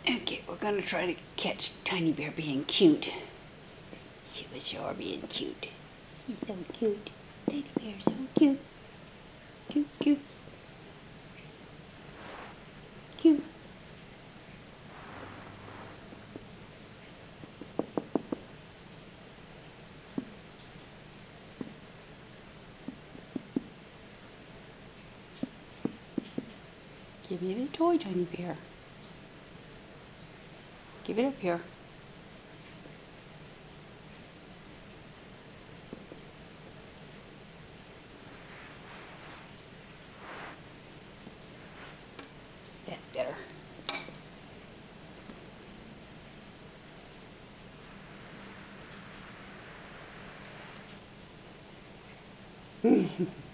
Okay, we're gonna try to catch Tiny Bear being cute. She was sure being cute. She's so cute. Tiny Bear's so cute. Cute, cute. Cute. Give me the toy, Tiny Bear. Give it up here. That's better.